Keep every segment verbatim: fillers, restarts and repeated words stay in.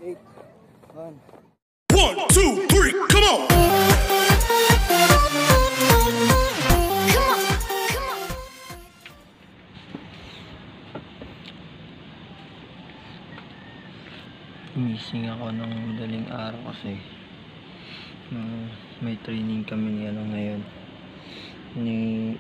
eight, one. One, two, three, come on! Missing ako ng madaling araw kasi uh, may training kami ni ano ngayon ni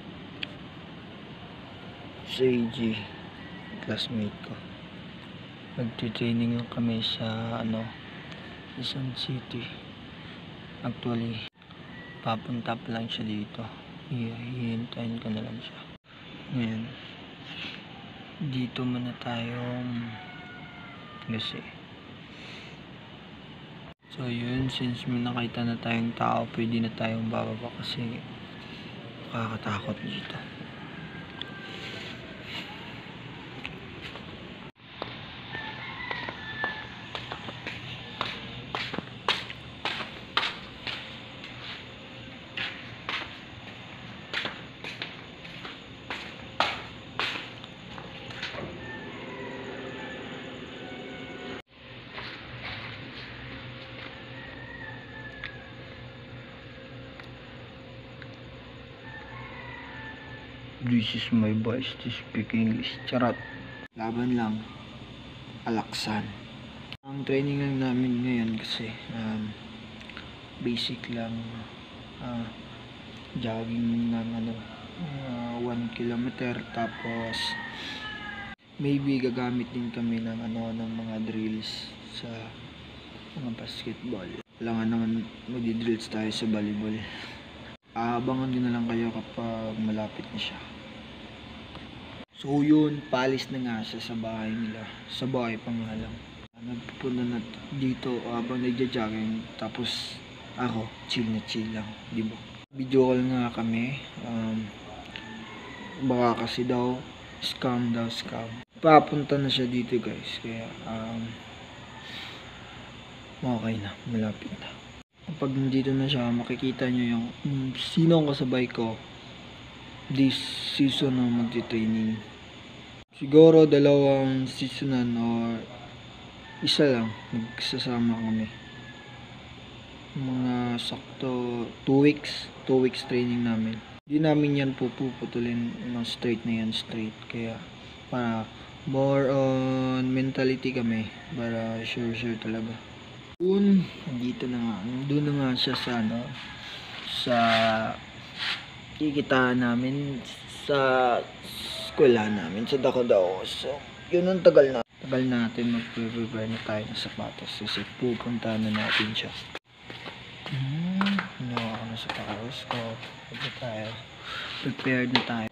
C G, classmate ko. Nagtitraining lang kami sa ano sa Sun City. Actually papunta pa lang siya dito, hihintayin ko na lang siya ngayon. Dito muna tayong kasi so yun, since may nakita na tayong tao, pwede na tayong bababa kasi nakakatakot dito. This is my voice to speak English. Charot. Laban lang. Alaksan. Ang training lang namin ngayon kasi um, basic lang uh, jogging ng ano uh, one kilometer, tapos maybe gagamit din kami ng ano ng mga drills sa mga basketball. Kailangan naman magdi-drills tayo sa volleyball. Aabangan din na lang kayo kapag malapit na siya. So yun, paalis na nga siya sa bahay nila. Sa bahay pa nga lang. Nagpupunta na dito habang nagja-jogging. Tapos ako, chill na chill lang. Diba? Video call nga kami. Um, baka kasi daw, scam daw, scam. Papunta na siya dito guys. Kaya, um, okay na. Malapit na. Kapag nandito na siya, makikita nyo yung um, sino ang kasabay ko this season na magti-training. Siguro dalawang seasonan or isa lang magsasama kami. Mga sakto two weeks two weeks training namin. Hindi namin yan pupuputulin ng straight na yan straight. Kaya para more on mentality kami, para sure sure talaga. Doon, dito na nga, doon na nga siya sa ano, sa kikitaan namin sa eskwela namin, sa Dako-Dako. So, yun ang tagal na. Tagal natin mag-prepare na tayo ng sapatos kasi pupunta na natin siya. Hmm, nawa ako na sa paros ko. Pwede tayo. Prepared na tayo.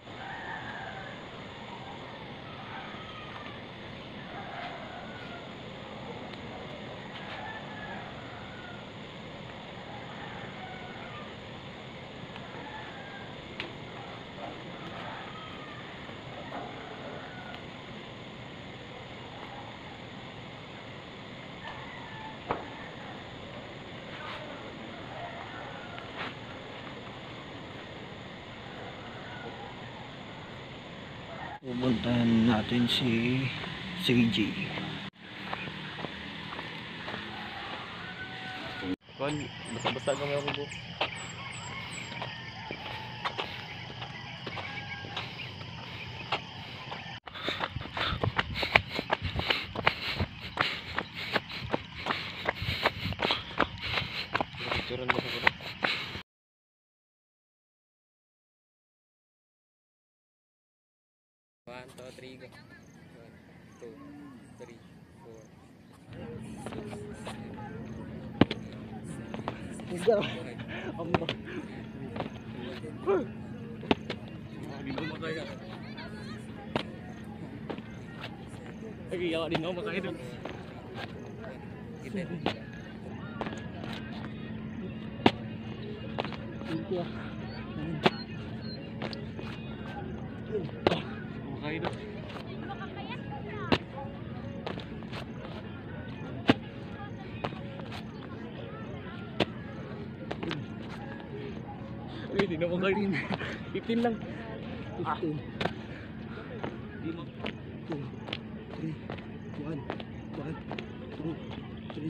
Pupuntahan natin si C G. Kon, basta-basta kami ako po. Picturean mo ko. One, two, three, go. One, two, three, four. Hindi ako. Amba. Hindi mo makaya. Ay, ako din ako makaya doon. Kita. Thank you. Makaya doon. Uy, di na makaya. fifteen lang. fifteen. Di mo. two, three, one, one, two, three,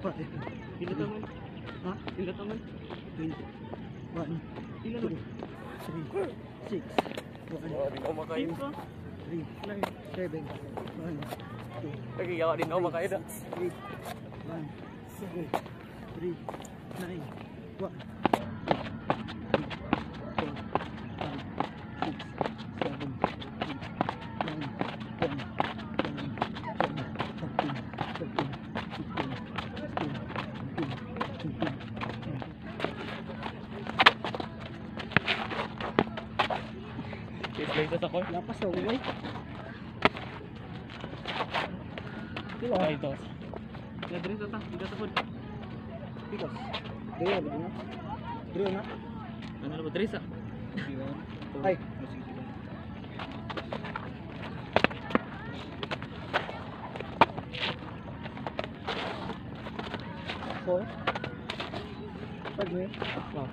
five, Pila taman? ha? Pila taman? twenty, one, Pila two, man? three, six, one, Di ako makain pa. three, nine, seven, one, two, Lagi ako din ako makain na. eight, one, two, three, nine, one, Play sa ko. lapas sa uway. Diba? Ay, ito. Nadrin sa ta. Dito sa food. Pikas. Dito na. Dito na. Ano na ba? Dresa. Ay. So, pag mo oh.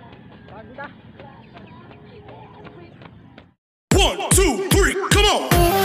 One, two, three, come on!